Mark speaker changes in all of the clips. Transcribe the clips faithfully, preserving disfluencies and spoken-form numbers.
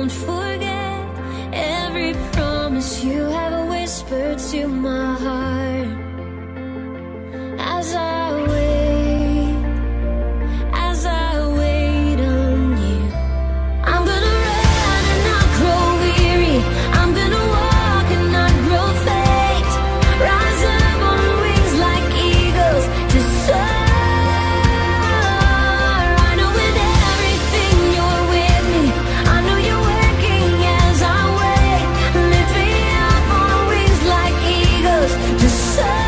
Speaker 1: won't forget every promise you have whispered to my heart. As I wait, as I wait on you, I'm gonna run and not grow weary. I'm gonna walk and not grow faint. Rise up on wings like eagles to soar. I know with everything you're with me. I know you're working as I wait. Lift me up on wings like eagles to soar.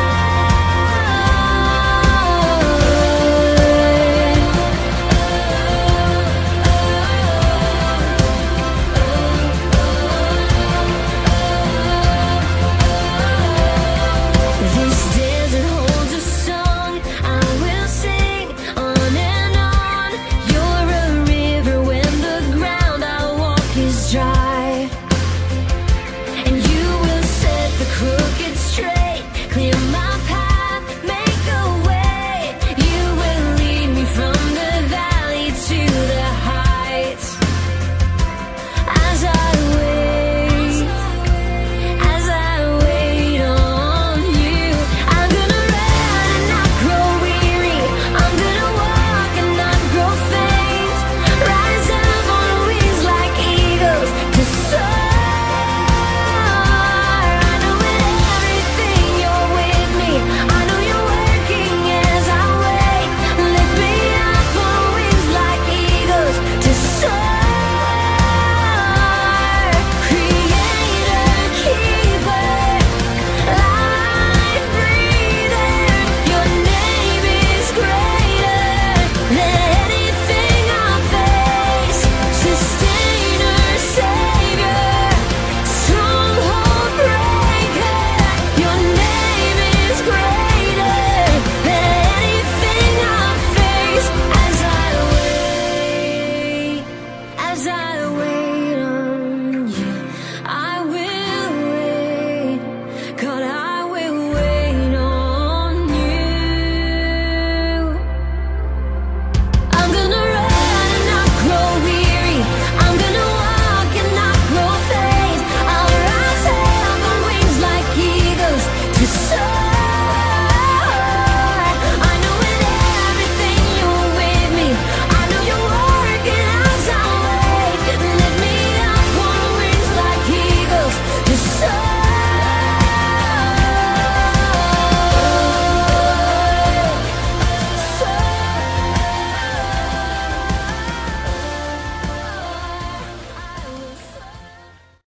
Speaker 1: This desert holds a song I will sing on and on. You're a river when the ground I walk is dry, and you will set the crooked straight, clear my path, make a way. You will lead me from the valley to the heights. As I wait, as I wait on you, I'm gonna run and not grow weary. I'm gonna walk and not grow faint. Rise up on wings like eagles to soar. I know with everything you're with me. I know you're working as I wait. Lift me up on wings like eagles to soar. Creator, keeper, life breather, your name is greater than anything I face. Sustainer, savior, stronghold breaker, your name is greater than anything I face. As I wait, as I